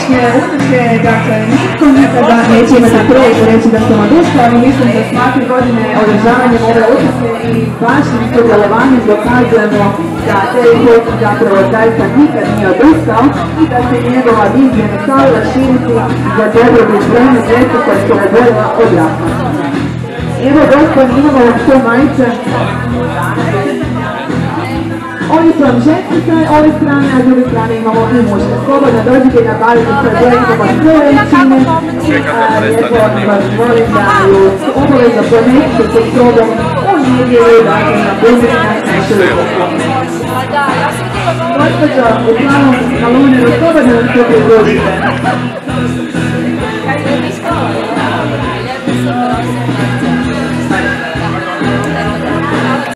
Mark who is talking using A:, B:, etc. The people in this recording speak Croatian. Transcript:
A: ovogodišnje uspjehe, dakle, nitko nikada neće imati priliku reći da sam odustao, ali mislim da svake godine održavanjem ove uspjehe i vašim sudjelovanjem dokazujemo da Terry Holt zapravo zaista nikad nije odustao i da se njegova vizija nastavila širiti za dobrobit brojne djece koja se oboljela od raka. Evo gospod, imamo sve majice. Oni su vam ženski strane, ove strane, a s druge strane imamo i muške. Slobodno dođite i nabavite sve djelikama sve veličine. Lijepo vas molim da ju obavezno ponesite sa sobom u nedjelju, dakle na blizina naše lijepo. Gospođo, u plavom kaloneru slobodno vam se pridružite.